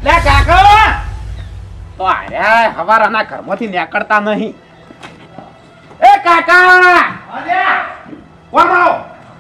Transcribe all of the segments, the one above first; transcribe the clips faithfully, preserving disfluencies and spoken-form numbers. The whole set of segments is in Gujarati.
લે કાકા તો આર્યા હવારાના ઘરમાંથી નીકળતા નહીં. એ કાકા અલ્યા કોણ આવો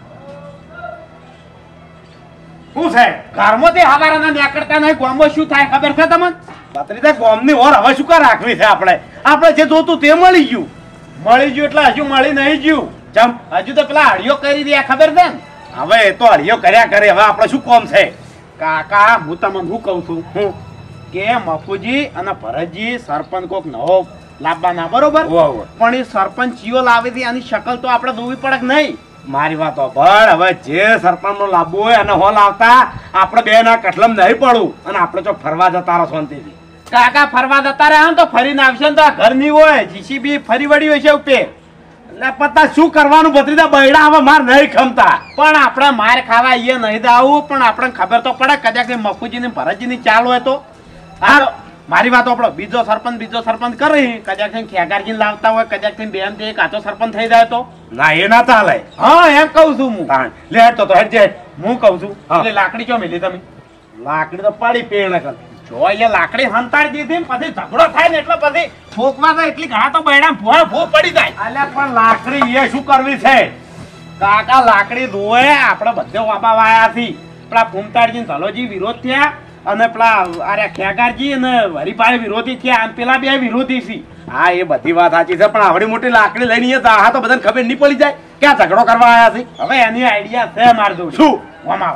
શું છે ઘરમાંથી હવારાના નીકળતા નહીં. ગામમાં શું થાય ખબર છે તમને? બત્રીજા ગામની ઓર હવે શું કા રાખવી છે આપણે? આપણે જે જોતું તે મળી ગયું. મળી ગયું એટલે હજુ મળી નહીં ગયું. ચમ હજુ તો પેલા હળિયો કરી રહ્યા ખબર છે ને? હવે એ તો હળિયો કર્યા કરે. હવે આપણે શું કોમ છે? કાકા હું તમને શું કહું છું હું કે મફુજી અને ભરતજી સરપંચ કોક નવો લાવવાના બરોબર, પણ એ સરપંચ ચિયો લાવી હતી આની શકલ તો આપણે જોવી પડે કે નહીં? મારી વાત પણ હવે જે સરપંચ નો લાવવો હોય અને હો લાવતા આપણે બે ના કટલમ નહીં પડવું અને આપણે જો ફરવા જતા રહો શાંતિથી. કાકા ફરવા જતા રહ્યા તો ફરીને આવશે ને તો આ ઘર ની હોય જીસીબી ફરી વળી હોય છે ઉપર એટલે પતા શું કરવાનું? ભત્રીજા બૈડા હવે માર નહીં ખમતા. પણ આપણે માર ખાવા એ નહીં દાવું પણ આપણને ખબર તો પડે કદાચ મફુજી ની ભરતજી ની ચાલ હોય તો. હા મારી વાત આપણો બીજો સરપંચ બીજો સરપંચ કરી કદાચ ખેગારજી લાવતા હોય કદાચ બેન એક આચો સરપંચ થઈ જાય તો ના એ ના ચાલે. હા એમ કઉ છું હું. લે તો તો હેડ જે હું કઉ છું એટલે લાકડી ચો મેલી તમે? લાકડી તો પાડી પેણ કર જો એ લાકડી હંતાડી દીધી પછી ઝઘડો થાય ને એટલે પછી ઠોકવા જાય એટલી ઘણા તો બૈડા ભોળ ભો પડી જાય. અલ્યા પણ લાકડી એ શું કરવી છે? કાકા લાકડી ધોએ આપણે બધે વાબા વાયા થી પેલા ફૂમતાડજી ધલોજી વિરોધ થયા અને પેલા અરે ખેગારજી અને હરિભાઈ વિરોધી થયા અને પેલા બે વિરોધી છે. હા એ બધી વાત સાચી છે પણ આવડી મોટી લાકડી લઈને હા તો બધાને ખબર નહીં પડી જાય ક્યાં ઝઘડો કરવા આવ્યા છે. હવે એની આઈડિયા છે મારજો શું વમાવ.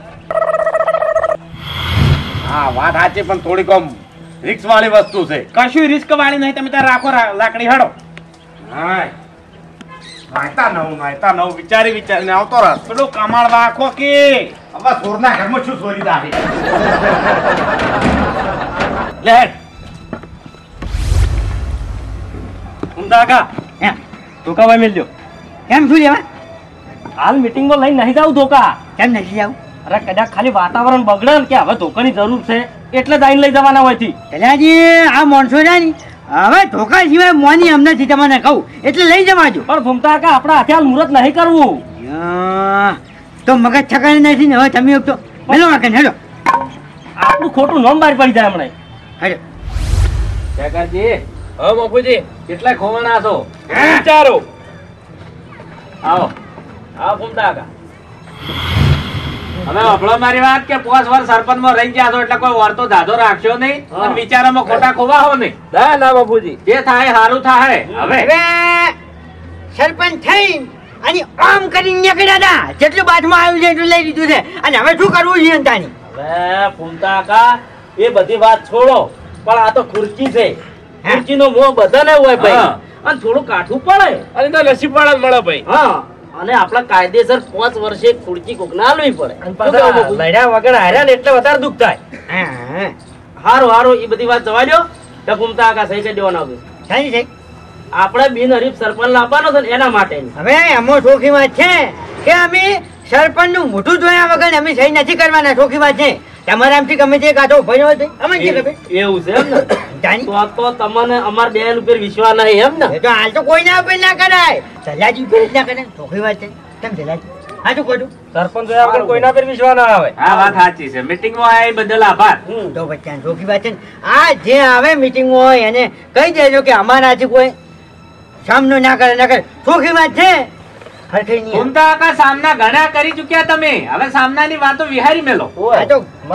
હા વાત સાચી પણ થોડીક આમ રિસ્ક વાળી વસ્તુ છે. કશું રિસ્ક વાળી નહીં. તમે તાર રાખો લાકડી હડો. હા નાયતા નવ નાયતા નવ વિચારી વિચારીને આવતો રસ પેલું કમાળ વાખો કે હવે સોરના ઘરમાં શું સોરી દાહી લે ઉમદા કા હે ધોકા ભાઈ મિલજો. કેમ શું લેવા? હાલ મીટિંગમાં લઈને નહીં જાવ ધોકા. કેમ નથી જાવ? અરે કદાચ ખાલી વાતાવરણ બગડે ને કે હવે ધોકાની જરૂર છે એટલે જ આઈને લઈ જવાના હોય થી. કદાજી આ માણસો છે ને હવે ધોકા સિવાય મોની અમને થી તમને કહું એટલે લઈ જવાજો. પણ ભૂમતા કા આપણા હાથે હાલ મુહૂર્ત નહીં કરવું. તો મગજ છકાઈ નથી ને હવે તમે તો મેલો વાકે હેલો આપણું ખોટું નામ બહાર પડી જાય હમણાં. હેલો કાકાજી હા બાપુજી કેટલા ખોવાના છો વિચારો. આવો આવો ભૂમતા કા. હવે અભળો મારી વાત કે પાંચ વર્ષ સરપંચ માં રહી ગયા છો એટલે કોઈ વાર તો દાદો રાખશો નહીં અને વિચારોમાં ખોટા ખોવાહો નહીં. ના ના બાપુજી જે થાય સારું થાય. હવે હવે સરપંચ થઈ અને આમ કરીને નીકળ્યા હતા જેટલું બાથમાં આવ્યું છે એટલું લઈ લીધું છે અને હવે શું કરવું છે અંતાની? હવે ભૂમતા કા એ બધી વાત છોડો પણ આ તો ખુરચી છે. ખુરચી નો મોહ બધાને હોય ભાઈ અને થોડું કાઠું પડે અને તો નસીબ વાળા જ મળે ભાઈ. હા અને આપણા કાયદેસર પાંચ વર્ષે ખુરચી કોક ના આલવી પડે. લડ્યા વગર હાર્યા ને એટલે વધારે દુઃખ થાય. હારું હારું એ બધી વાત જવા દો. ભૂમતા કા સહી કરી દેવાના સારી છે. આપણે બિનહરીફ સરપંચ લાવવાનો છે ને એના માટે. હવે એમાં ચોખી વાત છે કે અમે સરપંચ નું મોઢું જોયા વગર અમે સહી નથી કરવાના. ચોખી વાત છે. તમારા આમથી ગમે તે કાઢો ભર્યો છે અમને જે ખબર એવું છે એમ ને? તો તો તમને અમાર બેન ઉપર વિશ્વાસ નહીં એમ ને? એ તો હાલ તો કોઈ ના ઉપર ના કરાય. સલાજી ઉપર ના કરે. ચોખી વાત છે. તમે સલાજી હા તો કહું સરપંચ જોયા વગર કોઈના પર વિશ્વાસ ના આવે. આ વાત સાચી છે. મીટિંગ માં આવ્યા એ બદલ આભાર. તો બચ્ચા ચોખી વાત છે. આ જે આવે મીટિંગ હોય એને કહી દેજો કે અમારાથી કોઈ સામનો ના કરે ના કરે. ચોખી વાત છે. ભૂમતા કા સામના ઘણા કરી ચુક્યા તમે. હવે સામનાની વાતો વિહારી મેલો. વાત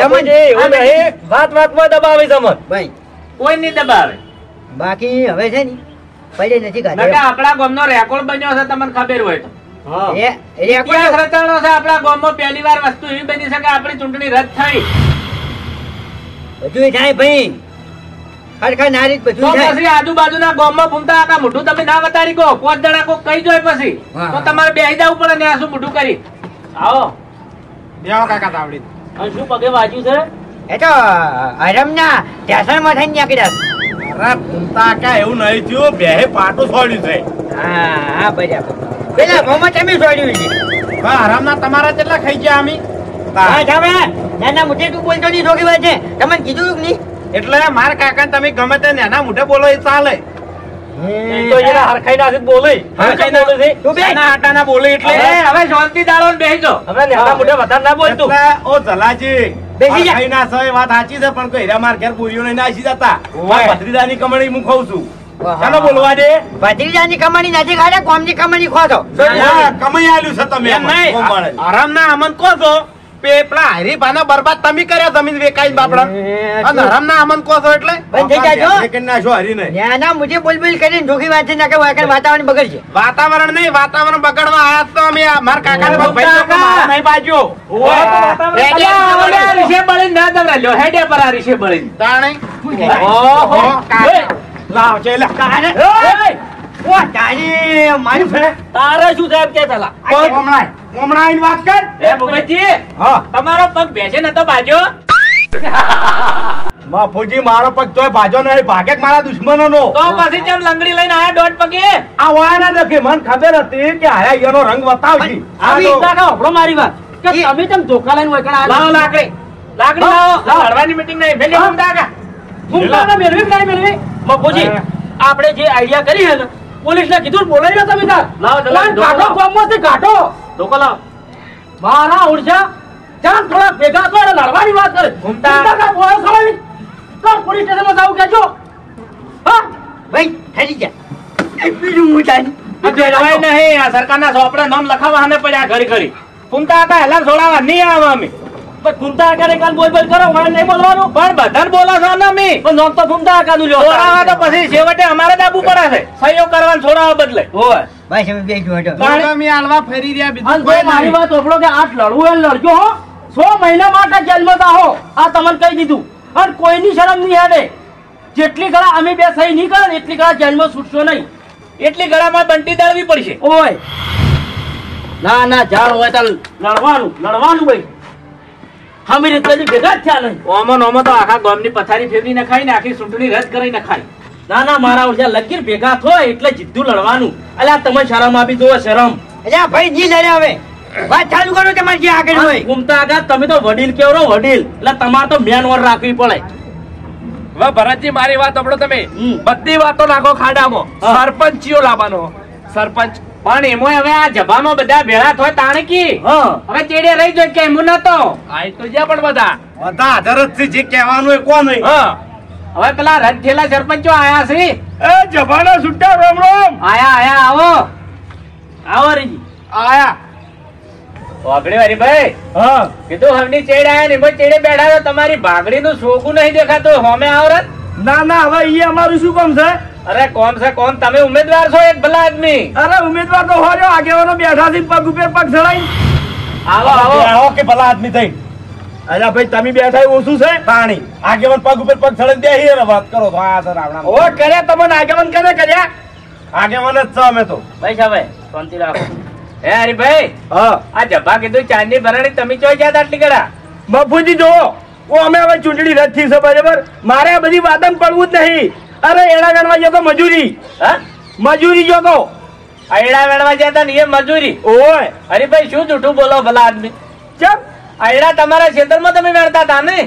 વાતમાં દબાવે તમને ભાઈ કોઈ નહીં દબાવે. બાકી હવે છે ને પડે નથી કાઢે. આપણા ગામનો રેકોર્ડ બન્યો છે તમને ખબર હોય તો. એ રેકોર્ડ રચાણો છે આપણા ગામમાં પહેલી વાર વસ્તુ એવી બની છે કે આપણી ચૂંટણી રદ થઈ. બધું થાય ભાઈ ખરખર નારી બધું થાય. પછી આજુબાજુના ગામમાં ભૂમતા આકા મોઢું તમે ના વતારી કહો પાંચ જણા કોઈ કહી જોય પછી તો તમારે બેસી જવું પડે ને આ શું મોઢું કરી. આવો બેહો કાકા તાવડી. અને શું પગે વાજ્યું છે? એ તો આરામના સ્ટેશનમાં થઈને નીકળ્યા. અરે ભૂમતા કા એવું નહીં થયું. બેહે પાટું છોડ્યું છે. હા હા બરાબર. પેલા મોમાં તમે છોડ્યું છે. હા આરામના તમારા કેટલા ખાઈ ગયા અમે? હા જાવે નાના મોટે તું બોલતો નહીં. ચોખી વાત છે. તમને કીધું કે નહીં? એટલે માર કાકા તમે ગમે તે નાના મોઢે બોલો એ ચાલે. તો એના હરખાઈ ના બોલે હરખાઈ ના બોલે તું બે ના આટાના બોલે એટલે હવે શાંતિ દાળો ને બેસી જાઓ. હવે નાના મોઢે વધારે ના બોલતું. ઓ જલાજી બેસી જા. ખાઈ ના છો એ વાત સાચી છે પણ કોઈ હીરા માર ઘેર પૂરીઓ નહીં નાસી જતા ઓય. ભત્રીજાની કમણી હું ખાઉં છું વાહ. ચાલો બોલવા દે ભત્રીજાની કમાણી નથી ખાતા કોમની કમાણી ખો છો હા, કમાઈ આલ્યું છે તમે એમ નહીં કોમ વાળાને. આરામ ના અમન કહો છો પે પેલા હરીફાના બરબાદ તમે કર્યા જમીન વેકાઈ બાપડા અને આરામ ના અમન કહો છો એટલે બંધ થઈ જાજો એ કરી નાખો હરીને. નાના મુજે બોલ બોલ કરીને ઢોકી વાત છે ના કે વાકણ વાતાવરણ બગડશે વાતાવરણ નહીં વાતાવરણ બગાડવા આયા તો અમે આ મારા કાકાને અરે ભાઈ લોકો કાકા. મારા નહીં બાજ્યો અલ્યા, ઓલે આ રીશે બળીને ના દવરા લ્યો, હેડે પર આ રીશે બળીને. તાણે ઓહો. કાકા. લાવ છે લા. ઓય, ઓ તારી મારી ફરે તારે શું સાહેબ કે પેલા હમણાં હમણાં આઈને વાત કર. એ ભગતજી હા તમારો પગ બેસે નતો બાજો બાપુજી મારો પગ તોય ભાજો નહીં ભાગે કે મારા દુશ્મનો નો તો પછી જેમ લંગડી લઈને આયા દોઢ પગે આ વાયના દેખે મને ખબર હતી કે આયા એનો રંગ બતાવજી આવી આ તો- કાકા આપણો મારી વાત કે તમે તેમ ધોકા લઈને વળકણ આયા લાવો લાકડી લાકડી લાવો લાવો હળવાની મીટિંગ નહીં ભેલી ઘૂમતા કાકા ઘૂમતા મેળવી કે નહીં મેળવી મફુજી આપણે જે આઈડિયા કરી છે ને પોલીસ ને કીધું બોલાવી લો તમે તાર લાવો જલ્દી કાઢો ગામમાંથી કાઢો ધોકો લાવો મારા ઉડજા જાન થોડા ભેગા તો એને લડવાની વાત કરે ઘૂમતા કાકા બોલો ખરાવી તો પોલીસ સ્ટેશનમાં જાવ કેજો હા ભાઈ ઠરી જા એ બીજું મુટાની જવાય નહીં આ સરકારના સોપડે નામ લખાવા હને પડ્યા ઘડી ઘડી કુંતા કાકા હેલા છોડાવા નહીં આવે અમે પણ કુંતા કાકા કાલ બોલ બોલ કરો મને નહીં બોલવાનું પણ બધાને બોલો છો ને અમે પણ નામ તો કુંતા કાકા નું લ્યો છોડાવા તો પછી છેવટે અમારે દાબુ પડે છે સહયોગ કરવાનું છોડાવા બદલે હોય ભાઈ તમે બે જો હટો પણ તમે હાલવા ફરી રહ્યા બીજું અને કોઈ જો મારી નહીં. વાત ઓપડો કે આઠ લડવું એ લડજો હો સો મહિના માટે જેલમાં તાહો આ તમને કહી દીધું અને કોઈની શરમ નહીં આવે જેટલી ગળા અમે બે સહી નહીં કરે એટલી ગળા જેલમાં છૂટશો નહીં એટલી ગળામાં બંટી દળવી પડશે ઓય ના ના ઝાડ હોય તો લડવાનું લડવાનું ભાઈ હમી રીતે ભેગા જ થયા નહીં ઓમો નોમો તો આખા ગામની પથારી ફેરવી નખાય ને આખી ચૂંટણી રદ કરી નખાય ના ના મારા ઓછા લગીર ભેગા થો એટલે જીદ્દું લડવાનું અલ્યા તમે શરમ આપી દો શરમ અલ્યા ભાઈ જી લડે હવે વાત ચાલુ કરો તમારે જે આગળ હોય ઘૂમતા આગા તમે તો વડીલ કેવરો વડીલ એટલે તમારે તો મેન વર રાખવી પડે હવે ભરતજી મારી વાત સાંભળો તમે હમ. બધી વાતો નાખો ખાડામાં હા. સરપંચીઓ લાવવાનો સરપંચ પણ એમાં હવે આ જભામાં બધા ભેળા થોય તાણે કી હવે ચેડે રહી જોઈ કે એમ નતો આઈ તો જ્યાં પણ બધા બધા આધાર જ છે જે કહેવાનું એ કોણ નહીં હા હવે પેલા રદ થયેલા સરપંચો આયા છે એ જભાના છૂટા રોમ રોમ આયા આયા આવો આવો રીજી આયા વાગડી વારી ભાઈ હા કીધું હમની ચેડ આયા ને એમાં ચેડે બેઠા તો તમારી ભાગડી નું શોખું નહીં દેખાતું હોમે આવરત ના ના હવે ઈ અમારું શું કામ છે અરે કોણ છે કોણ તમે ઉમેદવાર છો એક ભલા આદમી અરે ઉમેદવાર તો હોર્યો આગેવાનો બેઠા છે પગ ઉપર પગ ચડાઈ આવો આવો આવો કે ભલા આદમી થઈ અરે ભાઈ તમે બેઠા એ ઓછું છે પાણી આગેવાન પગ ઉપર પગ ચડાઈ દે હીર વાત કરો તો આ સર આપણા ઓ કર્યા તમને આગેવાન કરે કર્યા આગેવાન જ છે અમે તો ભાઈ સાહેબ શાંતિ રાખો હે હરીભાઈ હા આ જભા કીધું ચાંદની ભરણી તમે ચોઈ ગયા આટલી ગળા બાપુજી જો ઓ અમે હવે ચૂંટણી રદ થઈ છે બરાબર મારે આ બધી વાતમ પડવું જ નહીં અરે એડા ગણવા જતો મજૂરી હા મજૂરી જતો આયડા વેડવા જતા ને એ મજૂરી ઓય હરીભાઈ શું જૂઠું બોલો ભલા આદમી ચપ આયડા તમારા ખેતરમાં તમે વેણતા હતા ને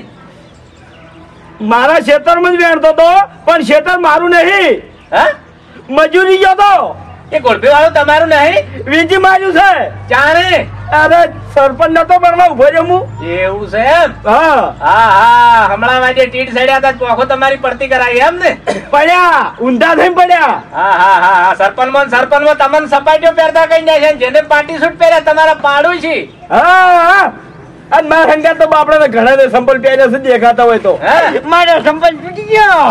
મારા ખેતરમાં જ વેણતો તો પણ ખેતર મારું નહીં હા મજૂરી જતો એ ગોળભી વાળું તમારું નહીં વીજી માર્યું છે ચાણે અરે સરપંચ નતો બનવા ઉભો છે હું એવું છે એમ હા હા હા હમણાં વાજે ટીટ સડ્યા હતા ચોખો તમારી પડતી કરાવી એમ ને પડ્યા ઊંધા થઈને પડ્યા હા હા હા હા સરપંચ માં સરપંચ માં તમને સપાટીઓ પહેરતા કઈ નાખે ને જેને પાર્ટી સૂટ પહેર્યા તમારા પાડું છે હા હા અને મારા સંગાત તો બાપડા ઘણા ને સંપલ પહેર્યા છે દેખાતા હોય તો હે મારો સંપર્ક તૂટી ગયો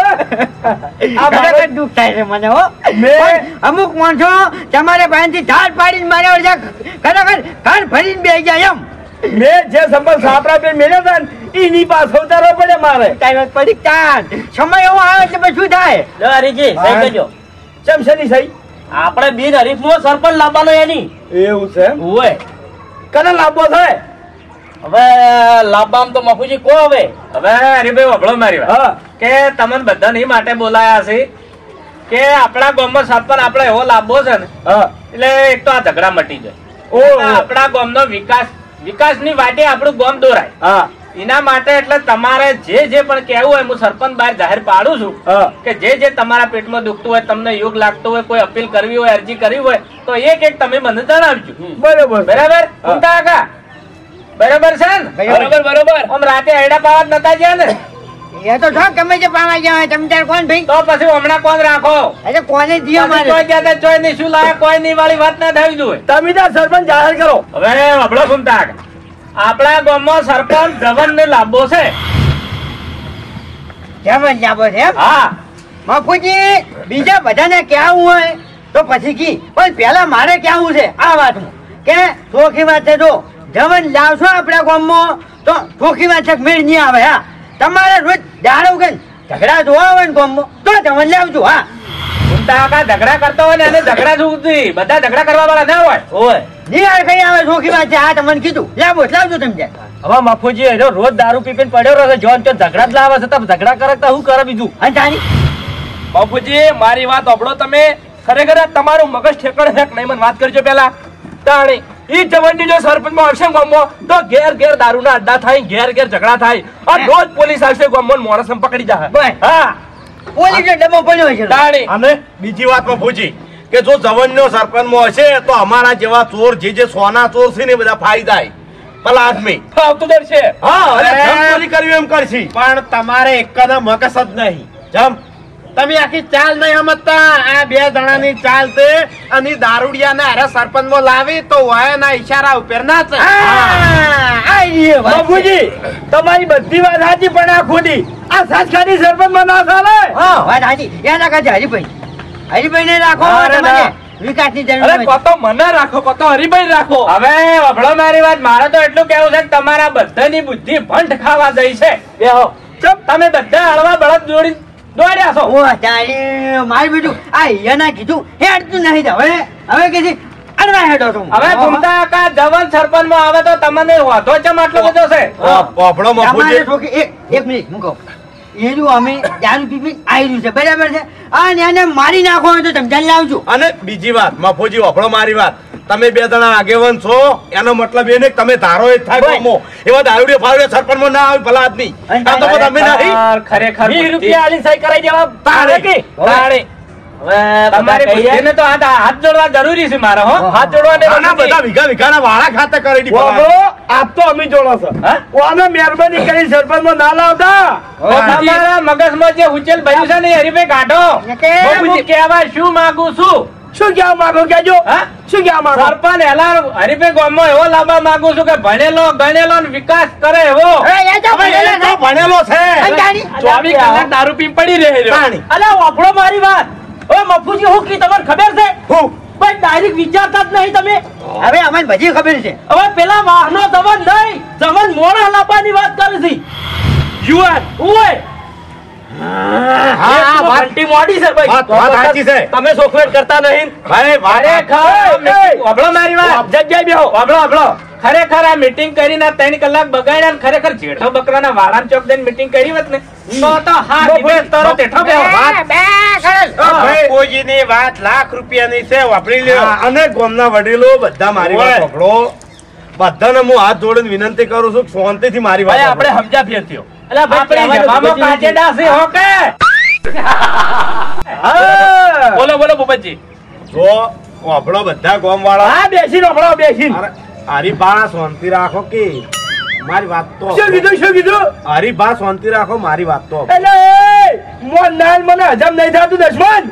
આ ખરેખર દુઃખ થાય છે મને હો મેં- પણ અમુક માણસો તમારે પાસેથી ધાર પાડીને માર્યા વળ્યા ખરેખર ઘર ફરીને બેસી જાય એમ મેં જે સંપલ સાપડા પે મેળ્યા હતા ને એની પાસે ઉતારવા પડે મારે ટાઈમ પડી કાન સમય એવો આવે એટલે પછી શું થાય લો હરીજી સહી કરજો ચમ શની સહી આપણે બિન હરીફ નો સરપંચ લાવવાનો એની એવું છે એમ? ઓય કને લાભો થાય હવે લાભામ તો મફુજી કો હવે હવે હરીભાઈ વભળો મારી વાત હા કે તમને બધા નહીં માટે બોલાયા છે કે આપણા ગામમાં સરપંચ આપણે એવો લાભો છે ને હા એટલે એક તો આ ઝઘડા મટી જાય ઓહો. એટલે આપણા ગામનો વિકાસ વિકાસની વાટે આપણું ગામ દોરાય હા એના માટે એટલે તમારે જે જે પણ કહેવું હોય હું સરપંચ બહાર જાહેર પાડું છું હા કે જે જે તમારા પેટમાં દુખતું હોય તમને યોગ લાગતું હોય કોઈ અપીલ કરવી હોય અરજી કરવી હોય તો એક એક તમે મને જણાવજો બરોબર બરાબર હા. કુંતા કાકા બરોબર છે ને? બરોબર બરોબર આમ રાતે હૈડા પાવા જ નતા ગયા ને એ તો છો ગમે તે પાવા ગયા હોય તમે તાર કોણ ભાઈ તો પછી હમણાં કોણ રાખો અરે કોને દિયો તમે મારે ચોય ગયા તા ચોય ની શું લાયા કોઈ ની વાળી વાત ના થવી જોઈએ. તમે ત્યાં સરપંચ જાહેર કરો. હવે હબળો ઘૂમતા આપણા ગામમાં સરપંચ ધવન ને લાંબો છે. જમન જાબો છે એમ હા બાપુજી બીજા બધાને કહેવું હોય તો પછી કી પણ પહેલા મારે કહેવું છે આ વાતમાં કે ચોખી વાત છે જો જમન લાવશો આપણા ગામમાં તો ચોખી વાત છે મેળ નહીં આવે હા તમારે રોજ દાડો કે ઝઘડા જોવા હોય ને ગામમાં તો જમન લાવજો હા ઘૂમતા કાકા ઝઘડા કરતો હોય ને એને ઝઘડા જોવું બધા ઝઘડા કરવા વાળા ના હોય. ઓય નિહાળ કઈ આવે ચોખી વાત છે આ તમને કીધું લાવો લાવજો તમે ત્યાં હવે મફુજી એનો રોજ દારૂ પીપીને પડ્યો રહે જોન તો ઝઘડા જ લાવે છે તમે ઝઘડા કરે તો શું કરે બીજું અને તારી બાપુજી મારી વાત સાંભળો તમે ખરેખર આ તમારું મગજ ઠેકાણે છે કે નહીં મને વાત કરજો પેલા તાણી ઈ જવંડી જો સરપંચમાં આવશે ગામમાં તો ઘેર ઘેર દારૂના અડ્ડા થાય ઘેર ઘેર ઝઘડા થાય અને રોજ પોલીસ આવશે ગામમાં મોણસ પકડી જાય. બસ હા પોલીસ ડબ્બો પડ્યો છે તાણી અને બીજી વાતમાં પૂછી કે જો જવનનો સરપંચમાં હશે તો અમારા જેવા ચોર જે જે સોના ચોર છે ને એ બધા ફાયદા થાય. ભલા આદમી આવતું દર છે હા અને અરે. જમ ચોરી કરવી એમ કરશી પણ તમારે એકદમ મગજ જ નહીં. જમ તમે આખી ચાલ નહીં સમજતા આ બે જણાની ચાલ તે અને દારૂડિયા ને અરે સરપંચ માં લાવી તો હોય ના ઈશારા ઉપર ના છે. બાપુજી તમારી બધી વાત સાચી પણ આ ખોટી આ સાચખાની સરપંચમાં ના ચાલે. વાત હાજી યાદ રાખજો હરીભાઈ હરીભાઈ ને રાખો અરે તમારે ના. વિકાસની જરૂર અરે હોય. કોતો મને રાખો કોતો હરિભાઈ રાખો. હવે હબળો મારી વાત મારે તો એટલું કેવું છે કે તમારા બધાની બુદ્ધિ ભંટ ખાવા દઈ છે. બેહો ચૂપ તમે બધા હળવા બળદ જોડી દોડ્યા છો. ઓ તારી મારી બેટું આ ઈયાના કીધું હે અડતું નહીં તો હવે હવે કે છે અડવા હેડો તું હવે ઘૂમતા કા જવન સરપંચ માં આવે તો તમને વાંધો ચમ આટલો બધો છે. પોપડો તમારે બાપુજી છોકરી એક એક મિનિટ મૂકો એનું અમે દારૂ પીપી આવી છે બરાબર છે આ ને આને મારી નાખો હોય તો સમજાવી લાવજો અને બીજી વાત મફોજી વફળો મારી વાત તમે બે જણા આગેવાન છો એનો મતલબ એ નહીં કે તમે ધારો એ જ થાય ભાઈ. ગામમાં. એવા દારૂડિયા ફાવડિયા સરપંચમાં ના આવે ભલા આદમી અને આ તો બધા અમે નહીં. ખરેખર ખરેખર વીસ બુદ્ધિ. રૂપિયા આલી સહી કરાઈ દેવા તારે. કે? તાળી. હવે તમારી બુદ્ધિને તો હાથ હાથ જોડવા જરૂરી છે મારે હો. હાથ જોડવાને આના બધા વીઘા વીઘાના વાળા ખાતે કરી દી ભલા. આપ તો અમે જોડો છો હા? ઓને મહેરબાની કરી સરપંચમાં ના લાવતા તમારા મગજમાં જે ઉચેલ ભર્યું છે ને એ હરીભાઈ કાઢો. કે હું કહેવા શું માંગુ છું શું કહેવા માંગો કેજો હા? શું કહેવા માંગો સરપંચ એલા હરીભાઈ ગામમાં એવો લાવવા માંગુ છું કે ભણેલો ગણેલો ને વિકાસ કરે એવો. હવે એ તો હવે એ તો ભણેલો છે અને તારી ચોવીસ કલાક દારૂ પી પડી રહે રહ્યો. તાણી. અલ્યા વાપરો મારી વાત ઓય મફુજી હું કી તમને ખબર છે હું ભાઈ ડાયરેક્ટ વિચારતા જ નહીં તમે હવે અમને બધી ખબર છે હવે પેલા વાહનો જવન નહીં જવન મોડા લાવવાની વાત કરે છે યુવાન ઓય હા, હા, વાત- ઘંટી મોડી છે ભાઈ વાત- વાત સાચી છે. તમે સોખવેટ કરતા નહીં ભાઈ ખરેખર વાપરો મારી વાત. જગ્યાએ બેહો વાપરો વાપરો ખરેખર આ મીટિંગ કરીને આ ત્રણ કલાક બગાડ્યા ને ખરેખર જેઠો બકરાના વાળામાં ચોક જઈને મીટિંગ કરી હોત ને તો તો હા દિવસ તરત હેઠો બેહો. બાપુજીની વાત લાખ રૂપિયાની છે વાપરી લ્યો. હા, અને ગામના વડીલો બધા મારી વાત ઓય. વફળો બધાને હું હાથ જોડીને વિનંતી કરું છું કે શાંતિથી મારી વાત ભાઈ વફળો. આપણે સમજ્યા ફેરતીઓ. અલ્યા ભાઈ આપણી જવામાં કાચેડા છે હો કે હા બોલો બોલો ભૂપતજી. જો વફળો બધા ગામ વાળા હા બેસી રોકડો બેસી હરીભા શાંતિ રાખો કે મારી વાત તો શું કીધું શું કીધું હરીભા શાંતિ રાખો મારી વાત તો એટલે મોન નાલ મને હજમ નહીં થતું દશમન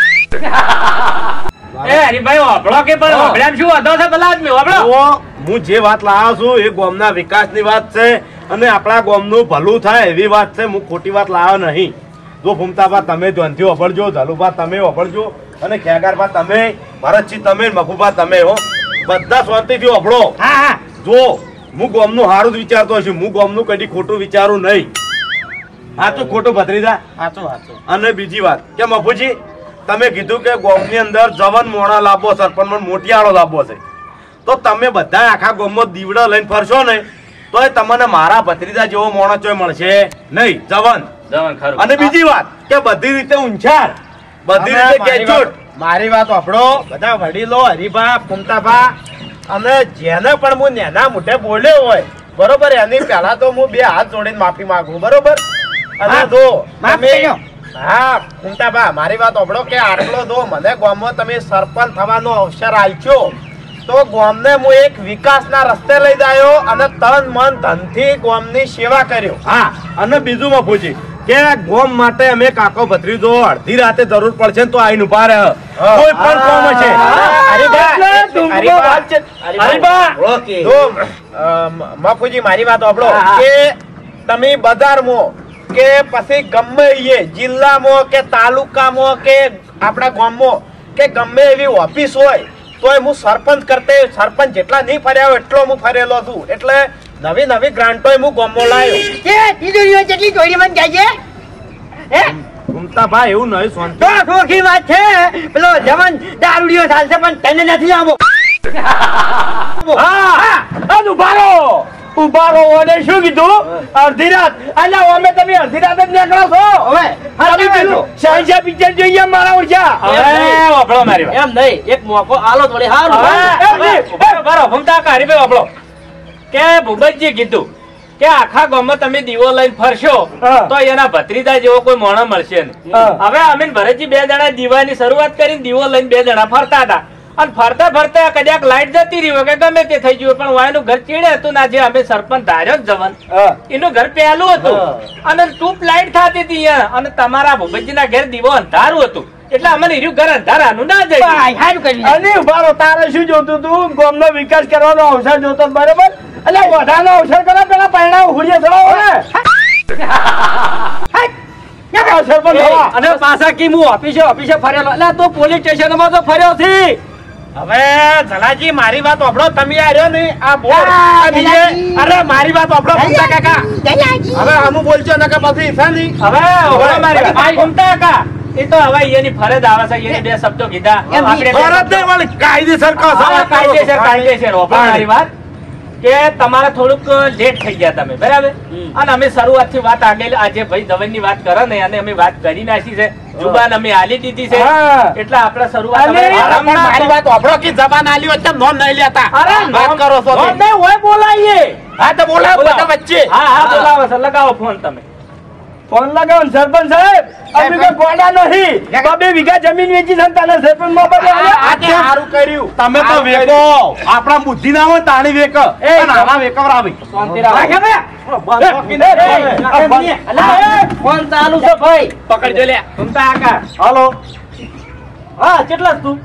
એ હરીભાઈ વાપરો કે પણ વાપર્યામાં શું વાંધો છે ભલા આદમી વાપરો. તો હું જે વાત લાવ્યો છું એ ગામના વિકાસની વાત છે અને આપણા ગામનું ભલું થાય એવી વાત છે. હું ખોટી વાત લાવ્યો નહીં. જો ફૂમતાબા તમે ધ્યાનથી વફળજો, ઝલુબા તમે વફળજો અને ખેગારબા તમે, ભરતજી તમે, મફુબા તમે હો બધા શાંતિથી વફળો. હા હા જો હું ગામનું સારું જ વિચારતો છું, હું ગામનું કદી ખોટું વિચારું નહીં. સાચું ખોટું ભત્રીજા. સાચું સાચું. અને બીજી વાત કે મફુજી તમે કીધું કે ગામની અંદર જવન મોણા લાવવો સરપંચ મોટિયાળો લાવવો છે તો તમે બધા આખા ગામમાં દીવડા લઈને ફરશો ને તો એ તમને મારા ભત્રીજા જેવો મોણો ચોય મળશે નહીં. જવન જવાન ખરું. અને બીજી વાત કે બધી રીતે ઊંચાર, બધી રીતે મારી ગેજુટ. વાત- મારી વાત સાંભળો બધા વડીલો હરીભા ફૂમતાભા અને જેને પણ હું નેના મોઢે બોલ્યો હોય બરોબર એની પહેલા તો હું બે હાથ જોડીને માફી માંગુ બરોબર અને માફ- જો માફ તમે- કરજો. હા ફૂમતાભા મારી વાત સાંભળો કે આટલો દો મને ગામમાં તમે સરપંચ થવાનો અવસર આલશો તો ગામને હું એક વિકાસના રસ્તે લઈ જાયો અને તન મન ધનથી ગામની સેવા કર્યો. હા અને બીજું મફુજી કે ગોમ માટે અમે કાકો ભત્રીજો અડધી રાતે જરૂર પડશે ને તો આઈને ઉભા રહે કોઈ પણ કોમ હશે. મફુજી મારી વાત સાંભળો કે તમે બજારમાં કે પછી ગમે એ જિલ્લામાં કે તાલુકામાં કે આપણા ગામમાં કે ગમે એવી ઓફિસ હોય તોય હું સરપંચ કરતે સરપંચ જેટલા નહીં ફર્યા હોય એટલો હું ફરેલો છું. એટલે નવી નવી ગ્રાન્ટો હું ગામમાં લાવ્યો. કે તીજોરીઓ જેટલી ચોરી મને કહેજે. હે ઘૂમતા ભાઈ એવું નહીં શાંતિ. તો ખોખી વાત છે. પેલો જવાન દારૂડિયો ચાલશે પણ તને નથી આવો. હા અન ઉભારો ઉભારો ઓને શું કીધું અડધી રાત અલ્યા અમે તમે અડધી રાત જ નીકળો છો હવે તમે પેલું સાંજે પિક્ચર જોઈએ મારા ઓળખા હવે વાપરો મારી વાત. એમ નહીં એક મોકો આલો થોડી હારું. બરો ભમતા કારી ભાઈ વાપરો કે ભૂપતજી કીધું કે આખા ગામમાં તમે દીવો લઈને ફરશો તો એના ભત્રીજા જેવો કોઈ મોણો મળશે નહીં. હવે અમે ભરતજી બે જણા દીવાની શરૂઆત કરીને દીવો લઈને બે જણા ફરતા હતા અને ફરતા ફરતા કદાચ લાઈટ જતી રહી કે ગમે તે થઈ ગયું પણ વાયનું ઘર ચીડે હતું ના જે અમે સરપંચ ધાર્યો જવન એનું ઘર પહેલું હતું અને ટ્યુબ લાઈટ થતી હતી અને તમારા ભૂપતજીના ઘેર દીવો અંધારું હતું એટલે અમને એનું ઘર અંધારાનું ના જાય. સારું કર્યું. અને ઉભારો તારે શું જોતું તું ગામનો વિકાસ કરવાનો અવસર જોતો બરોબર એટલે વધારનો અવસર કરો પેલા પરિણામ હુડીએ ચડાવો ને સરપંચ થવા. અને પાછા કી હું ઓફિસે ઓફિસે ફરેલો એટલે તું પોલીસ સ્ટેશનમાં તો ફર્યો થી. હવે જલાજી મારી વાત સાંભળો. તમે આવ્યો ને આ બોર્ડ આ બીજે અરે મારી વાત સાંભળો ભૂમતા કાકા. હવે આમ બોલજો ને કે પછી છે નહીં. હવે ઓળો મારી વાત. ભાઈ ઘૂમતા કાકા એ તો હવે એની ફરજ આવે છે એને બે શબ્દો કીધા આપણે ફરજ નહીં વળી કાયદેસર કહો છો. હા, કાયદેસર કાયદેસર ઓપન મારી વાત કે તમારે થોડુંક લેટ થઈ ગયા તમે બરાબર અને અમે શરૂઆત થી વાત આગળ આજે ભાઈ ધવન ની વાત કરે ને અને અમે વાત કરી નાખી છે જુબાન અમે આલી દીધી છે એટલે આપણે શરૂઆત હવે આરામમાં મારી વાત સાંભળો કે જબાન આલી વચ્ચે નોંધ નહીં લેતા. અરે વાત કરો છો નોંધ નહીં હોય બોલાઈએ. હા તો બોલાવો બધા વચ્ચે. હા હા બોલાવો સર લગાવો ફોન તમે ફોન લગાવો ને સરપંચ સાહેબ અમે કોઈ ગોડા નહીં બે વીઘા જમીન વેચી છે તને સરપંચ માં આ તે સારું કર્યું. તમે તો વેકો આપણા બુદ્ધિ ના હોય તાણી વેક એ નાના વેકવરાવી શાંતિ રાખો. ફોન ચાલુ છે ભાઈ. પકડજો લે ઘૂમતા કાકા. હાલો હા કેટલા તું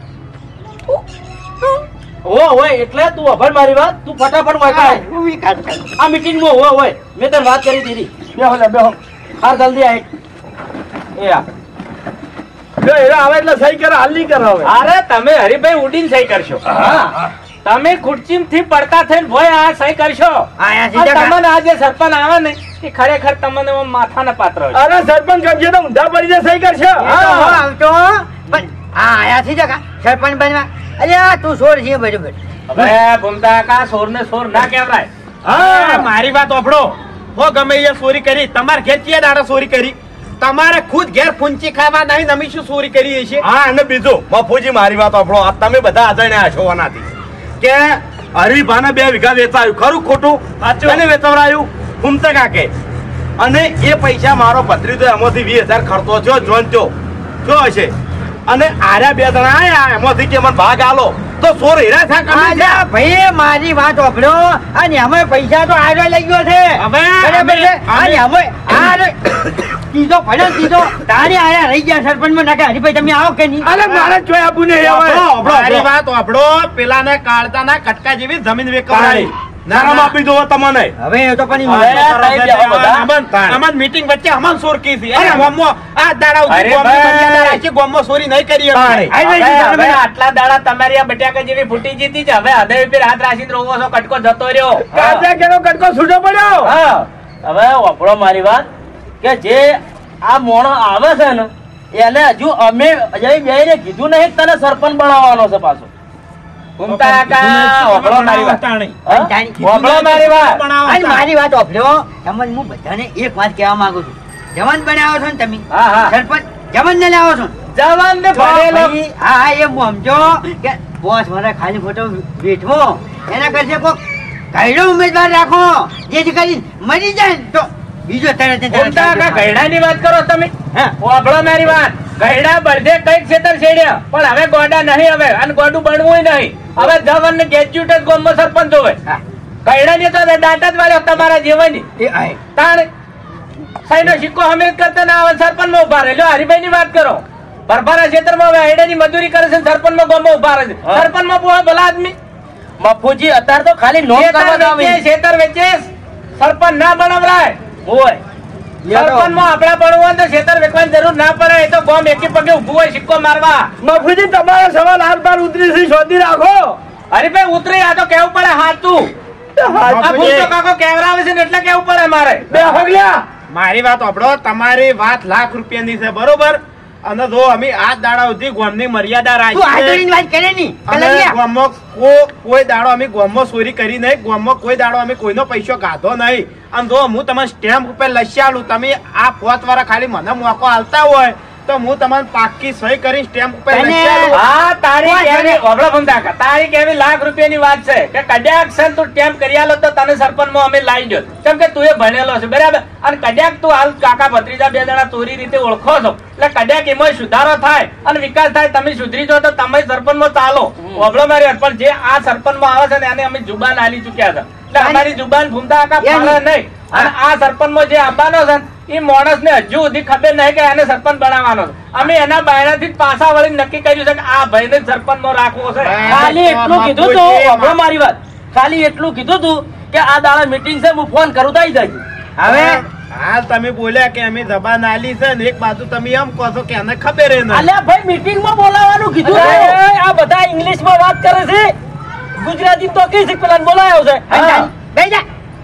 હો હોય એટલે તું અભર મારી વાત તું ફટાફટ વાંચા આ મીટિંગ માં હોય હોય મેં તને વાત કરી દીધી. બેહો લે બેહો હા જલ્દી આય એ આ જો એરા આવે એટલે સહી કરે હાલ નહીં કરે હવે અરે તમે હરિભાઈ ઉડીને સહી કરશો. તમે ખુરચીથી પડતા થઈને ભોય આ સહી કરશો. આયાથી અને જગા. તમને આ જે સરપંચ આવે ને એ ખરેખર તમને માથાના પાત્ર હોય. અરે સરપંચ કમશે તો ઊંધા પડીને સહી કરશે હા આવતો પણ આ આયાથી જગા સરપંચ બનવા. અરે આ તું છોડ છે બરોબર. હવે ભૂમતા કા સોર ને સોર ના કહેવાય. હા મારી વાત સાંભળો. હો ગમે એ ચોરી કરી તમારે ઘેર ચિયા દાડા ચોરી કરી તમારે ખુદ ઘેર ફૂંચી ખાવા નહીં અમે શું ચોરી કરી છે. હા અને બીજું મફુજી મારી વાત સાંભળો આ તમે બધા અજાણ્યા છો આનાથી કે હરીભાને બે વીઘા વેચાયું ખરું ખોટું અને વેચવડાયું ઘૂમતા કાકે અને એ પૈસા મારો ભત્રીજો એમાંથી વીસ હજાર ખર્ચો થયો જોન થયો શું હશે અને આર્યા બે જણા આયા એમાંથી કે મને ભાગ આલો તો સોર હીરા થા કમી છે. અલ્યા ભાઈ મારી વાત સાંભળો અને અમે પૈસા તો આજો લઈ ગયો છે હવે બરાબર છે અને અમે આ તીજો ભણ્યો તીજો તારે આયા રહી ગયા સરપંચ માં નાખે હરીભાઈ તમે આવો કે નહીં. અરે મારે જોઈ આપું ને મારી વાત સાંભળો. પેલાને કાળજાના કટકા જેવી જમીન વેકવડાવી નામ આપી દો તમને હવે એ તો પણ હવે સાહેબ જાઓ બધા. અમન મીટિંગ વચ્ચે અમન સોર કી હતી. અરે ગામમાં આ દાડા અરે ઉધી ગામની ભાઈ. મર્યાદા રાખી ગામમાં ચોરી નહીં કરી અમે. તાણી. આઈ હવે નહીં હવે આટલા દાડા તમારી આ બટાકા જેવી ફૂટી જીતી છે હવે હૃદય ઉપર હાથ રાખીને રોવો છો કટકો જતો રહ્યો. કાચા કેનો કટકો છૂટો પડ્યો હા હવે વાપરો મારી વાત કે જે આ મોણો આવે છે ને એને હજુ અમે જઈ જઈને કીધું નહીં કે તને સરપંચ બનાવવાનો છે પાછો. ઘૂમતા કાકા વાપરો મારી વાત. તાણી. હા? તાણી. વાપરો મારી વાત. અને મારી વાત સાંભળો તમને હું બધાને એક વાત કહેવા માંગુ છું. જવાન બનાવો છો ને તમે હા હા સરપંચ જવાન ને લાવો છો ને. જવાન ને તો ભણેલો. ભાઈ, હા હા એ હું સમજો કે બોસ મારા ખાલી ખોટો વેઠવો એના કરશે કોક કઈડો ઉમેદવાર રાખો જેથી કરી મરી જાય ને તો બીજો તરત ને તરત ઘૂમતા કાકા ઘરડાની વાત કરો તમે હા. વાપરો મારી વાત ગયડા બળદે કઈક ખેતર છેડ્યા પણ હવે ગોડા નહીં હવે અને ગોડું બનવું નહીં હવે જવન ને ગ્રેજ્યુએટ જ ગામમાં સરપંચ હોય ગયડા ને તો દાંત જ વાળ્યો તમારા જીવનની એ આય તાણ સાઈનો સિક્કો હમે કરતા ના આવે સરપંચ માં ઉભા રહે લ્યો હરિભાઈ ની વાત કરો ભરભરા ક્ષેત્રમાં હવે હેડા ની મજૂરી કરે છે સરપંચ માં ગામમાં ઉભા રહે છે સરપંચ માં બહુ ભલા આદમી મફુજી અત્યારે તો ખાલી નોમ કરવા ખેતર વેચે સરપંચ ના બનાવરાય હોય સરપંચ માં આપડા પડવું હોય તો ખેતર વેચવાની જરૂર ના પડે એ તો ગામ એકી પગે ઉભું હોય સિક્કો મારવા મફુજી તમારા સવાલ હાલ બાર ઉતરી છે શોધી રાખો હરિભાઈ ઉતરી આ તો કેવું પડે હાચું આ ભૂતો કાકો કેવરાવે છે ને એટલે કેવું પડે મારે બે હગલ્યા મારી વાત સાંભળો તમારી વાત લાખ રૂપિયાની છે બરોબર અને જો અમે આ દાડા સુધી ગામની મર્યાદા તું રાખી હાજરીની વાત કરે ની અને ગામમાં કો- કોઈ દાડો અમે ગામમાં ચોરી કરી નહીં ગામમાં કોઈ દાડો અમે કોઈનો પૈસો ગાધો નહીં અને જો હું તમને સ્ટેમ્પ ઉપર લસી આલું તમે આ પોત વાળા ખાલી મને મોકો આલતા હોય તો હું તમને પાક્કી સહી કરી સ્ટેમ્પ ઉપર લસી આલું. હા તારી કેવી ઓબળો ભમતા કા તારી કેવી લાખ રૂપિયાની વાત છે કે કદાચ છે તું ટેમ્પ કરી આલો તો તને સરપંચ માં અમે લાવી દો કેમ કે તું એ ભણેલો છે બરાબર અને કદાચ તું હાલ કાકા ભત્રીજા બે જણા ચોરી રીતે ઓળખો છો એટલે કદાચ એમાં સુધારો થાય અને વિકાસ થાય તમે સુધરી જાઓ તો તમે સરપંચ માં ચાલો ઓબળો મારી વાત. પણ જે આ સરપંચ માં આવે છે ને એને અમે જુબાન આલી ચુક્યા છે એટલે અમારી જુબાન ભૂમતા કાકા ફાળે નહીં અને આ સરપંચ માં જે આવવાનો છે એ માણસ ને હજુ સુધી ખબર નહીં કે એને સરપંચ બનાવવાનો છે અમે એના બાયણાથી જ પાછા વળી નક્કી કર્યું છે કે આ ભાઈને જ સરપંચ માં રાખવો છે ખાલી એટલું કીધું તું સાંભળો મારી વાત ખાલી એટલું કીધું તું કે આ દાડા મીટિંગ છે હું ફોન કરું તો આવી જાય હવે હાલ તમે બોલ્યા કે અમે જબાન આલી છે ને એક બાજુ તમે એમ કહો છો કે એને ખબર નહીં અલ્યા ભાઈ મીટિંગ માં બોલાવવાનું કીધું તું. આ બધા ઇંગ્લિશ માં વાત કરે છે ગુજરાતી તો કઈ છે પેલા બોલાયો છે બેજા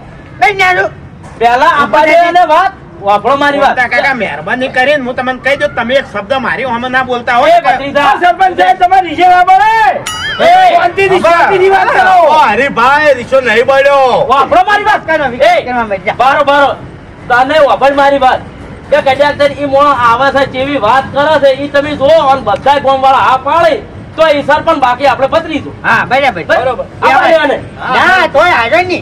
બેજા પેલા આપણે વાત વાપરો મારી વાત બોલતા કાકા મહેરબાની કરીને હું તમને કહી દઉં તમે એક શબ્દ મારી સામે ના બોલતા એ હોય ભત્રીજા, સરપંચ સાહેબ તમારી રીશે ના પડે. એ, શાંતિથી, શાંતિથી વાત કરો. ઓ હરીભાઈ રીસો નહીં બળ્યો વાપરો મારી વાત કરવા એ, વિચાર કરવા બેજા બારો બારો તને વાપર મારી વાત કે કદાચ તને ઈ મોણો આવે છે જેવી વાત કરે છે ઈ તમે જો અને બધા ગામ વાળા હા પાડે તો ઈ સરપંચ બાકી આપણે પતરીશું હા બરાબર બરોબર આપણે લેવાને. ના તોય હાજર ની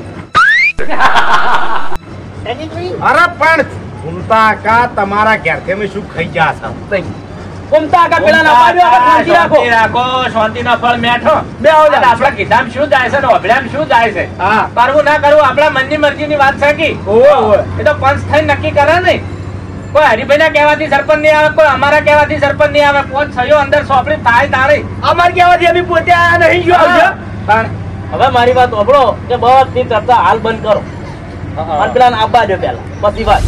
અરે પણ ઘૂમતા કા તમારા ઘેરથી અમે શું ખાઈ ગયા છો ઘૂમતા કા પેલા ના પાડ્યો આપણે શાંતિ રાખો. શાંતિ રાખો શાંતિનો ફળ મેઠો બે આવડા. અને આપણા કીધામ શું જાય છે ને ઓભળામ શું જાય છે હા. કરવું ના કરવું આપણા મનની મરજીની વાત છે કે ઓવે, ઓવે. એ તો પંચ થઈને નક્કી કરે નહીં કોઈ હરિભાઈ ના કહેવાથી સરપંચ નહીં આવે કોઈ અમારા કહેવાથી સરપંચ નહીં આવે પોત થયો અંદર સોંપડી થાય તારે અમાર કહેવાથી અમે પોતે આ નહીં જો આવજો. પણ હવે મારી વાત સાંભળો કે બધી ચર્ચા હાલ બંધ કરો અને પેલા ને આપવા દો પેલા પછી વાત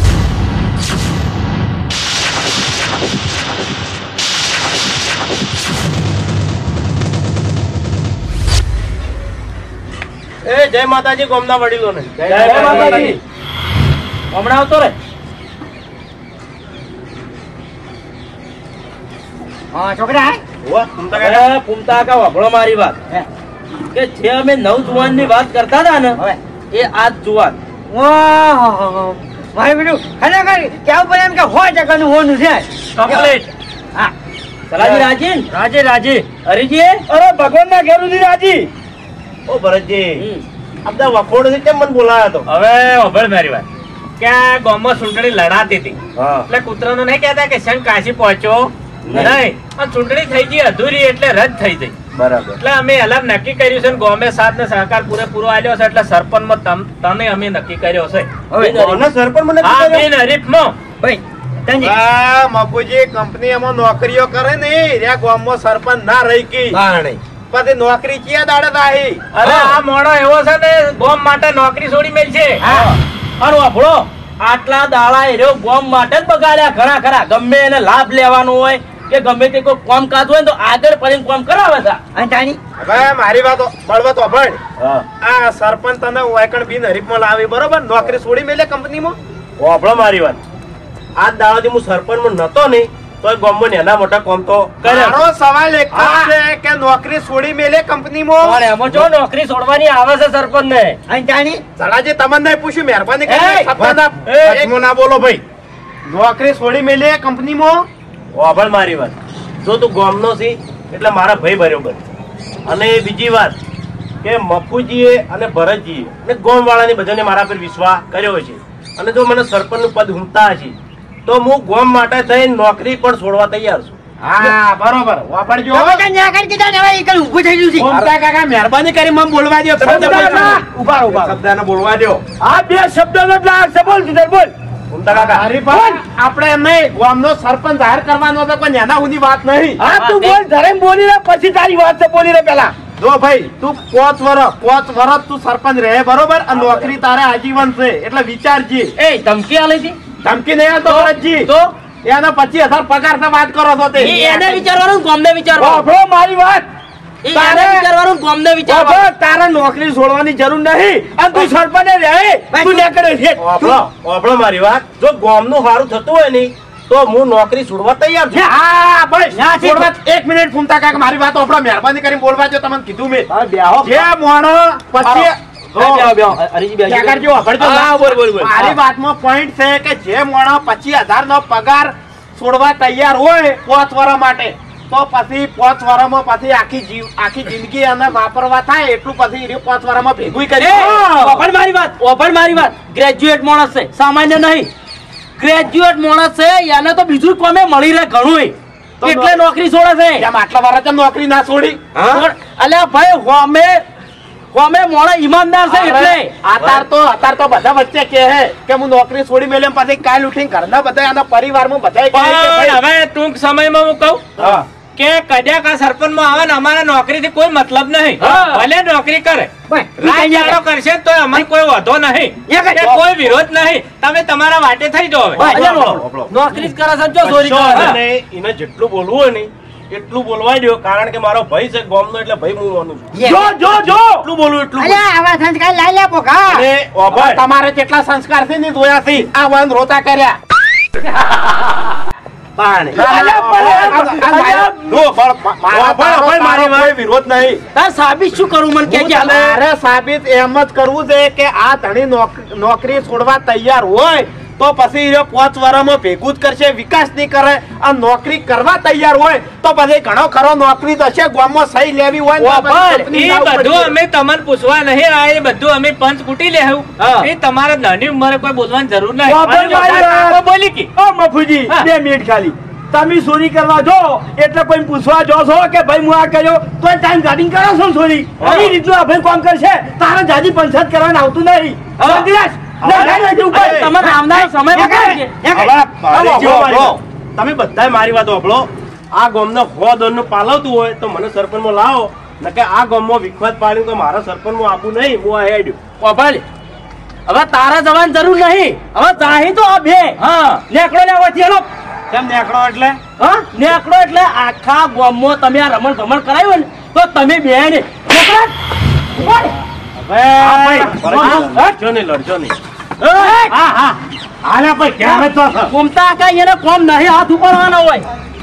એ જય માતાજી ગોમના વડીલો ને જય માતાજી. હમણાં આવતો રે હા છોકરા અરે ફૂમતા કા વાપરો મારી વાત કે જે અમે નવ જુવાન ની વાત કરતા હતા ને હવે એ આજ જુવાન ઓહો મારે બેટું ખરેખર કેવું પડે એમ કે સો ટકાનું હોનું છે કમ્પ્લીટ હા રાજી રાજી ને? રાજે રાજે હરીજી અરે ભગવાન ના ઘેરુથી રાજી ઓ ભરતજી હમ. આ બધા વખોડ થી કેમ મને બોલાયો તો હવે ઓભળ મારી વાત કે આ ગામમાં ચૂંટણી લડાતી હતી હા એટલે કૂતરાનું નહીં કહેતા કે શંખ કાશી પહોંચ્યો નહીં આ ચૂંટણી થઈ ગઈ અધૂરી એટલે રદ થઈ ગઈ બરાબર એટલે અમે એલામ નક્કી કર્યું છે ને ગામે સાથ ને સહકાર પૂરેપૂરો આલ્યો છે એટલે સરપંચ માં તને અમે નક્કી કર્યો છે હવે કોને સરપંચ મને હા બિન હરીફમાં ભાઈ તંજી આ મફુજી કંપની એમાં નોકરીઓ કરે ને ત્યાં ગામમાં સરપંચ ના રહી ગઈ કારણે પછી નોકરી ક્યાં દાડે થાય અરે આ મોણો એવો છે ને ગામ માટે નોકરી છોડી મેલ છે અને વાપરો આટલા દાડા એ રહ્યો ગોમ માટે જ બગાડ્યા ખરા ખરા ગમે એને લાભ લેવાનો હોય કે ગમે તે કોઈ કામ કાજ હોય ને તો આગળ પડીને કામ કરાવે છે અને તાની હવે મારી વાતો બળવા તો ભણ હા આ સરપંચ તને વાયકણ બિન હરીફમાં લાવી બરોબર નોકરી છોડી મેલે કંપનીમાં વાપરો મારી વાત આજ દાડાથી હું સરપંચ માં નતો નહીં તો ગામમાં નાના મોટા કામ તો કર્યા મારો સવાલ એક જ છે કે નોકરી છોડી મેલે કંપનીમાં પણ એમાં જો નોકરી છોડવાની આવે છે સરપંચ ને અને તાની સડાજી તમને નહીં પૂછ્યું મહેરબાની એ, કરીને શબ્દ ના એ, વચમાં ના બોલો ભાઈ નોકરી છોડી મેલે કંપનીમાં વાપર મારી વાત જો તું ગામનો છી એટલે મારા ભાઈ બરોબર અને બીજી વાત કે મફુજીએ અને ભરતજીએ અને ગામ વાળાની બધાને મારા પર વિશ્વાસ કર્યો છે અને જો મને સરપંચ નું પદ હુમતા છે તો હું ગામ માટે થઈને નોકરી પણ છોડવા તૈયાર છું હા બરોબર વાપરજો તમે તો ન્યા કરી કીધા ને હવે ઈ કઈ ઊભું થઈ ગયું છે. ફૂમતા કાકા મહેરબાની કરી મને બોલવા દો ઉભા ઉભા શબ્દને બોલવા દો. આ બે શબ્દોનો જ લાગ છે. બોલ તું બોલ. ફૂમતા કાકા હરીભાઈ, આપણે એમ નહીં ગામનો સરપંચ જાહેર કરવાનો હતો કોઈ નાના સુધી વાત નહીં. હા તું બોલ ધરેમ બોલી રે પછી તારી વાત છે બોલી રે પેલા. જો ભાઈ તું પાંચ વર્ષ પાંચ વર્ષ તું સરપંચ રહે બરોબર અને નોકરી તારે આજીવન છે એટલે વિચારજી. એ ધમકી આલી હતી ધમકી નહીં આવતો ભરતજી. તો એનો પચીસ હજાર પગાર થી વાત કરો છો તે એ એને વિચારવાનું ગોમને વિચારવાનું. વાપરો મારી વાત. એ એને વિચારવાનું ગોમને વિચારવાનું. વાપરો, તારે નોકરી છોડવાની જરૂર નહીં અને તું સરપંચ રહે તું નીકળે છે. વાપરો વાપરો મારી વાત. જો ગામનું સારું થતું હોય ને તો હું નોકરી છોડવા તૈયાર છું. હા બસ ના, છે. છોડવા- એક મિનિટ ફૂમતા કાકા મારી વાત આપણો મહેરબાની કરીને બોલવા જો તમને કીધું મેં હા, બેહો. જે મોણો પછી બેહો, બેહો. હરીજી બેહો. ત્યાં કરજો, હભળજો. હા, બોલ, બોલ, બોલ. મારી વાતમાં point છે કે જે મોણો પચીસ હજાર નો પગાર છોડવા તૈયાર હોય પાંચ વર્ષ માટે તો પછી પાંચ વર્ષમાં પછી આખી જીવ આખી જિંદગી એને વાપરવા થાય એટલું પછી એ પાંચ વર્ષમાં ભેગું કરી ઓપન મારી વાત ઓપન મારી વાત ગ્રેજ્યુએટ માણસ છે સામાન્ય નહીં ગ્રેજ્યુએટ માણસ છે એને તો બીજું કોમે મળી રહે ઘણું તો એટલે નોકરી છોડે છે જેમ આટલા વર્ષ કેમ નોકરી ના છોડી અલ્યા ભાઈ હોમે હોમે મોણા ઈમાનદાર છે એટલે આતાર તો આતાર તો બધા વચ્ચે કહે હે કે હું નોકરી છોડી મેલ્યો પછી કાલ ઉઠીને ઘરના બધા એના પરિવારમાં બધા કહે કે પણ ભાઈ, હવે ટૂંક સમયમાં હું કહું હા. કે કદાચ આ સરપંચ માં આવે ને અમારા નોકરી થી કોઈ મતલબ નહીં. હા. ભલે નોકરી કરે ભાઈ, રાજકારણો કરશે તો અમને કોઈ વાંધો નહીં કે કોઈ વિરોધ નહીં. તમે તમારા વાટે થઈ જાઓ હવે. અલ્યા, નોકરી જ કરે છે જો ચોરી કરે છે. અને એને જેટલું બોલવું હોય ને એટલું બોલવા દો કારણ કે મારો ભાઈ છે ગામનો એટલે ભાઈ હું માનું છું. યે. જો જો જો એટલું બોલું એટલું બોલું. અલ્યા આવા સંસ્કાર લાઈ લે પોખા. અને હવે ઓભાઈ, તમારે કેટલા સંસ્કાર છે ને જોયા છે આ વન રોતા કર્યા પાણી. અલ્યા, પણ આ- આ મારા- જો, પણ મા- મારા ઓભાઈ, ઓભાઈ, મારી તારો વાત. કોઈ વિરોધ નહીં. તાર સાબિત શું કરું મને કે કે હાલે મારે સાબિત એમ જ કરવું છે કે આ ધણી નોક- નોકરી છોડવા તૈયાર હોય તો પછી એ પાંચ વર્ષમાં ભેગું જ કરશે વિકાસ નહીં કરે અને નોકરી કરવા તૈયાર હોય તો પછી ઘણો ખરો નોકરી થશે ગામમાં સહી લેવી હોય તો પછી પણ કંપની એ લાવવું બધું પડશે. અમે તમને પૂછવા નહીં આ એ બધું અમે પંચ કૂટી લેવું. હા. એ તમારે નાની ઉંમરે કોઈ બોલવાની જરૂર નહીં. વાપર અને જો મારી તારા વાત. કાકો બોલી કે ઓ મફુજી હા. બે મિનિટ ખાલી તમે ચોરી કરવા જો એટલે કોઈ પૂછવા જો છો કે ભાઈ હું આ કર્યો તો ટાઈમ ગાર્ડિંગ કરો છો ને ચોરી એ રીતનું આપણે કામ કરશે તારે જાજી પંચાયત કરવાનું આવતું નહીં હા. દિનેશ, લે, લે, લે, લે, ઉપર. અરે, તમારે આવનારો સમય બતાવશે. હવે મારી હવે જો વાપરો. મારી વાત. તમે બધાય મારી વાત સાંભળો. આ ગામનો સો દોરનું પાલવતું હોય તો મને સરપંચમાં લાવો નકે આ ગામમાં વિખવાદ પાડ્યું કે મારા સરપંચમાં આપવું નહીં હું આ હેડ્યું. ઓભાળી. હવે તારા જવાની જરૂર નહીં હવે જાહી તો આ બે હા નેકળો ને આવવાથી એનો કેમ નેકળો એટલે હા નેકળો એટલે આખા ગામમાં તમે આ રમણ ભમણ કરાવ્યું ને તો તમે બે ને નેકળો. ઉભા. હવે લડજો નહીં લડજો નહીં. હા હા હાલે ભાઈ ક્યારે તો ઘૂમતા કાંઈ એને કોમ નહીં હાથ ઉપાડવાનો હોય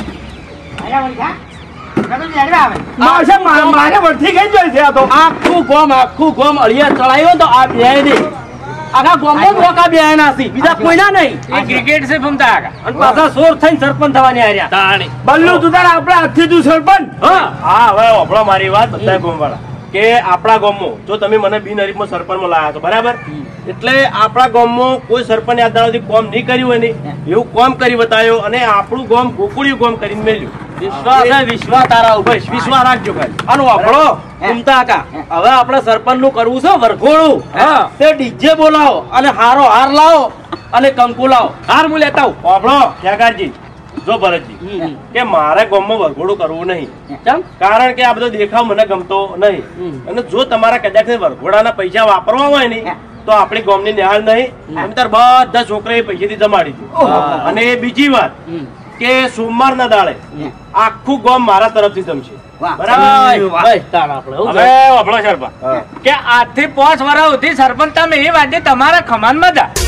અલ્યા વળી જા. તમે લેડવા આવે. મારે મા- મારે વળથી ગઈ જોઈ છે આ તો આખું ગોમ આખું ગોમ અળિયા ચડાયો તો આ બે ને આખા ગોમમાં જ રોકા બે ના છે બીજા કોઈના નહીં એ ક્રિકેટ છે ફૂમતા કાકા. અને પાછા સોર થઈને સરપંચ થવાની આર્યા તાણી. બલ્લુ તું તારા આપણા હાથથી તું સરપંચ હા હા હવે સાંભળો મારી વાત બધા ગામવાળા કે આપણા ગામમાં જો તમે મને બિનહરીફમાં સરપંચમાં લાયા છો બરાબર એટલે આપણા ગામમાં કોઈ સરપંચ આજ દાડાથી કોમ નહીં કર્યું હોય ને એવું કોમ કરી બતાવ્યો અને આપણું ગામ ગોકુળિયું ગામ કરીને મેલ્યું. વિશ્વાસ છે વિશ્વાસ તારા ઉપર વિશ્વાસ રાખજો ખાલી. આનો વાપરો ઘૂમતા કાકા હવે આપણે સરપંચ નું કરવું છે વરઘોડું હા. તે ડીજે બોલાવો અને હારો હાર લાવો અને કંકુ લાવો હાર હું લેતા આવું. સાંભળો ઠેકાજી જો ભરતજી કે મારે ગામમાં વરઘોડું કરવું નહીં કેમ કારણ કે આ બધો દેખાવ મને ગમતો નહીં અને જો તમારા કદાચ વરઘોડાના પૈસા વાપરવા હોય ને તો આપણી ગામની નિહાળ નહીં અમે તાર બધા છોકરા પૈસેથી જમાડી દીધું. અને બીજી વાત કે સોમવારના દાડે આખું ગામ મારા તરફથી જમશે વાહ. બરાબર ભાઈ તાણ આપણે હું હવે વાપરો સરપંચ કે આજથી પાંચ વર્ષ સુધી સરપંચ તમે એ વાતે તમારા ખમાનમાં જા